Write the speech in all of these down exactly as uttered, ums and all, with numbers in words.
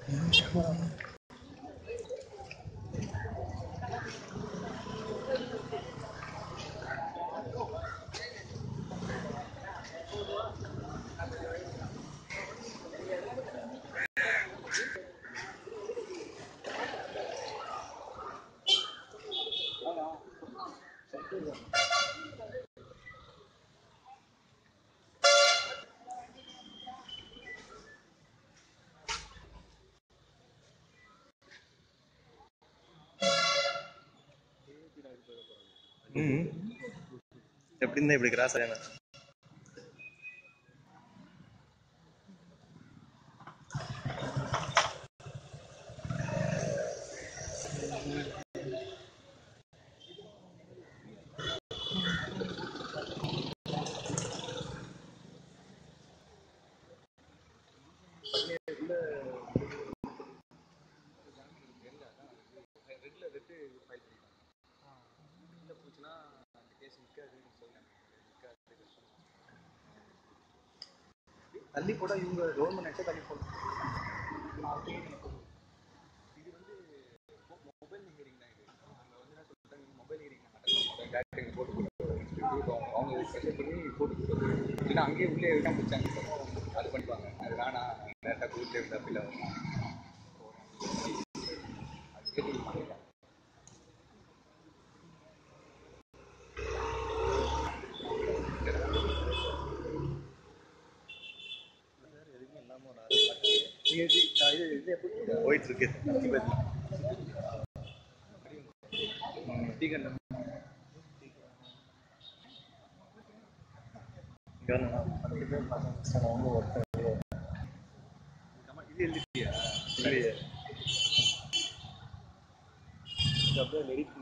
ம் எப்படி இருந்தா இப்படி கிராஸ் ஆனா தள்ளி கூட இவங்க கவர்மெண்ட் நெக்ஸ்ட் தள்ளி போடணும். இது வந்து மொபைல் ஹியரிங் தான். இது அவங்க வந்து என்ன சொல்லிட்டாங்க, மொபைல் ஹியரிங் நாங்கள் டேரக்ட் போட்டு கொடுத்துருவோம். அவங்க ஸ்பெஷல் பண்ணி போட்டு கொடுத்துருவோம். இல்லைன்னா அங்கேயே உள்ளே இருக்காம பிடிச்சாங்க அது பண்ணிப்பாங்க. அது வேணா டேரெக்டாக கொடுத்து இருந்தால் ஃபீல் ஆகும். அது கேட்டு பண்ணிக்கலாம். போயிட்டு இருக்கு இது எழுதிட்டியா? இல்லையே. அப்படியே எடிட்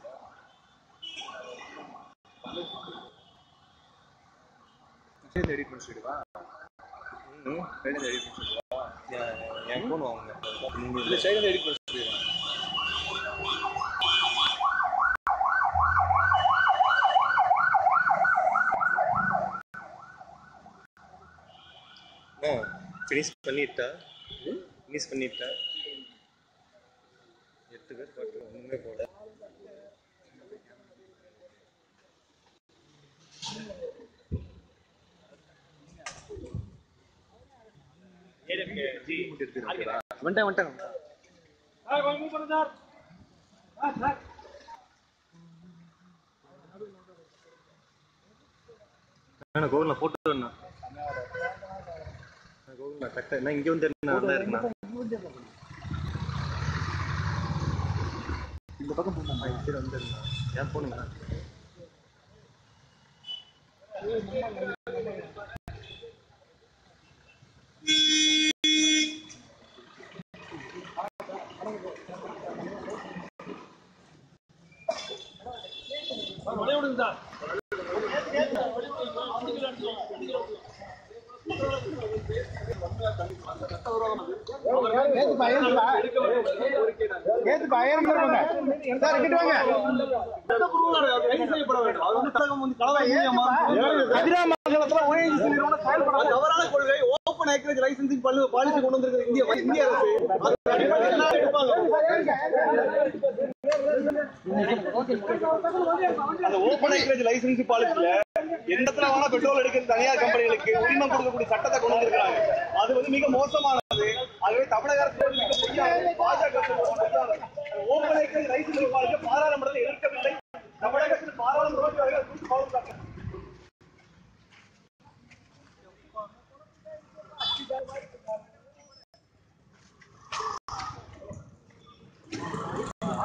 எடிட் பண்ணிடுவா. ம் சைடு எடிட் பண்ணிடுவா. என் ஃபோன் வாங்க. இல்லை சைடு எடிட் பண்ணிடுவா. ஆ ஃபினிஷ் பண்ணிட்டா ஃபினிஷ் பண்ணிட்டா எட்டு பேர் பாட்டு ஒன்றுமே போல. வந்துட்டேன் வந்துட்டேன் கோகுல போட்டு வேணா கோகுல கரெக்டாக என்ன இங்கே வந்து நல்லா இருக்குண்ணா. இந்த பக்கம் போகணுமா? சரி வந்துடுண்ணா. ஏன் போகணுங்க? ஓபன் ஏக்ரேஜ் லைசன்சிங் பாலிசி கொண்டு வந்திருக்கிற இந்திய இந்திய அரசு ஓபன் ஏக்ரேஜ் லைசன்ஸ் பாலிசியில எந்த இடத்துல வேணா பெட்ரோல் எடுக்கிற தனியார் கம்பெனிகளுக்கு உரிமம் கொடுக்கக்கூடிய சட்டத்தை கொண்டு வந்திருக்கிறாங்க. அது வந்து மிக மோசமானது. ஆகவே தமிழக அரசு பாஜக ஓபன் ஏக்ரேஜ் லைசன்ஸ் பாலிசியை பாராளுமன்றத்தில் எதிர்க்கவில்லை. தமிழகத்தில் பாராளுமன்ற Thank you.